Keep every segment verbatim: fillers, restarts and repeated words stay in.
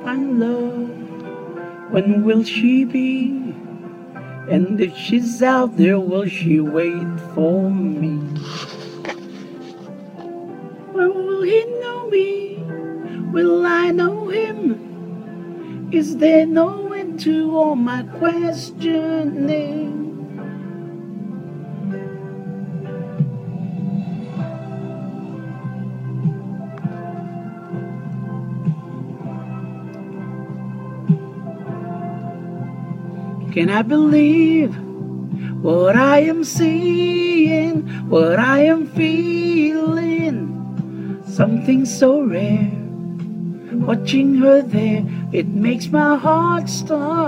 my love, when will she be? And if she's out there, will she wait for me? When will he know me? Will I know him? Is there no end to all my questioning? Can I believe what I am seeing, what I am feeling? Something so rare. Watching her there, it makes my heart stop.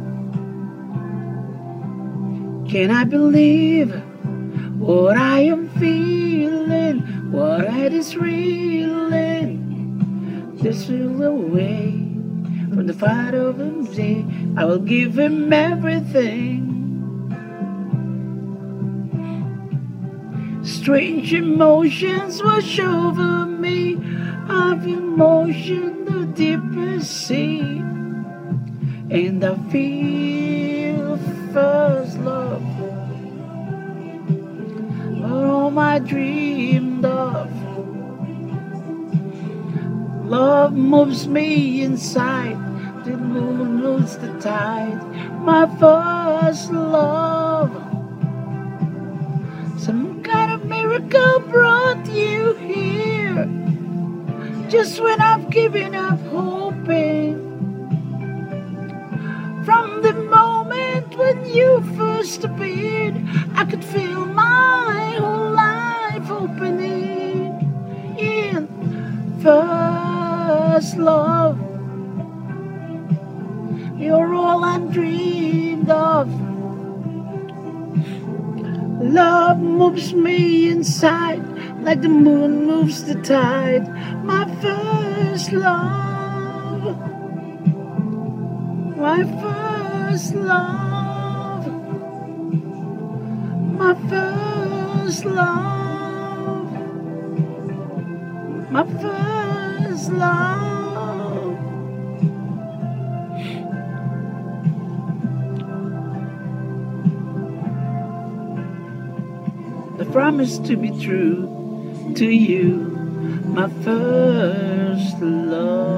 Can I believe what I am feeling, what I is reeling? This will away from the fight of the day. I will give him everything. Strange emotions wash over me, of emotion the deepest sea, and I feel first love, all my dreamed of. Love moves me inside, the moon moves the tide, my first love. Some kind of miracle brought you here, just when I've given up hoping. From the moment when you first appeared, I could feel my whole life opening. In first love, you're all I dreamed of. Love moves me inside, like the moon moves the tide. My first love, my first love, my first love, my first love. The promise to be true to you, my first love.